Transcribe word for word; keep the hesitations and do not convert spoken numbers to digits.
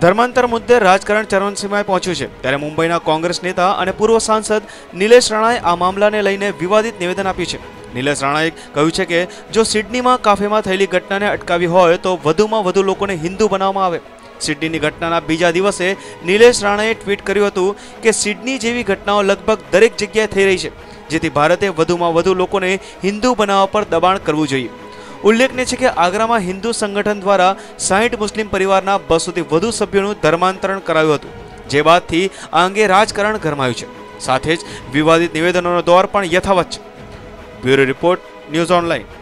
ધર્માંતર મુદ્દે રાજકારણ ચરમસીમાએ પહોંચ્યું છે ત્યારે મુંબઈના કોંગ્રેસ નેતા અને પૂર્વ સાંસદ નિલેશ રાણાએ આ મામલાને લઈને વિવાદિત નિવેદન આપ્યું છે। નિલેશ રાણાએ કહ્યું છે કે જો સિડનીમાં કાફેમાં થયેલી ઘટનાને અટકાવી હોય તો વધુમાં વધુ લોકોને હિન્દુ બનાવવામાં આવે। સિડનીની ઘટનાના બીજા દિવસે નિલેશ રાણાએ ટ્વીટ કર્યું હતું કે સિડની જેવી ઘટનાઓ લગભગ દરેક જગ્યાએ થઈ રહી છે, જેથી ભારતે વધુમાં વધુ લોકોને હિન્દુ બનાવવા પર દબાણ કરવું જોઈએ। ઉલ્લેખનીય છે કે આગ્રામાં હિન્દુ સંગઠન દ્વારા સાઠ મુસ્લિમ પરિવારના બસોથી વધુ સભ્યોનું ધર્માંતરણ કરાયું હતું, જે બાદથી આ અંગે રાજકારણ ગરમાયું છે। સાથે જ વિવાદિત નિવેદનોનો દોર પણ યથાવત છે। Bureau report, news online.